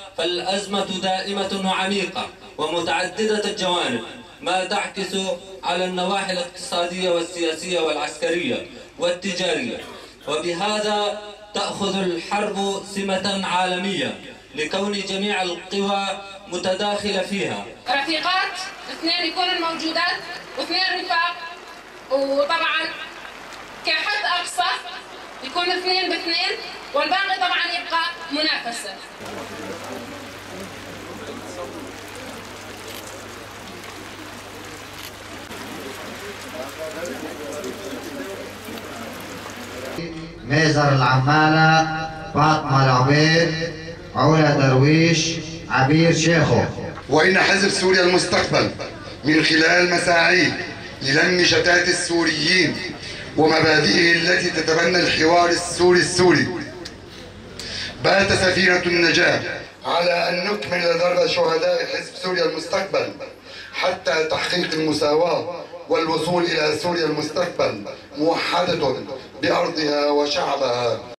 فالأزمة دائمة وعميقة ومتعددة الجوانب، ما تعكس على النواحي الاقتصادية والسياسية والعسكرية والتجارية، وبهذا تأخذ الحرب سمة عالمية لكون جميع القوى متداخلة فيها. رفيقات اثنين يكونوا موجودات واثنين رفاق، وطبعا كحد أقصى يكون اثنين باثنين، والباقي طبعا يبقى منافسة. ميزر العمالة، فاطمة العبيد، علا درويش، عبير شيخو. وإن حزب سوريا المستقبل من خلال مساعيه للم شتات السوريين ومبادئه التي تتبنى الحوار السوري بات سفينة النجاة على أن نكمل درب شهداء حزب سوريا المستقبل حتى تحقيق المساواة والوصول إلى سوريا المستقبل موحدة بأرضها وشعبها.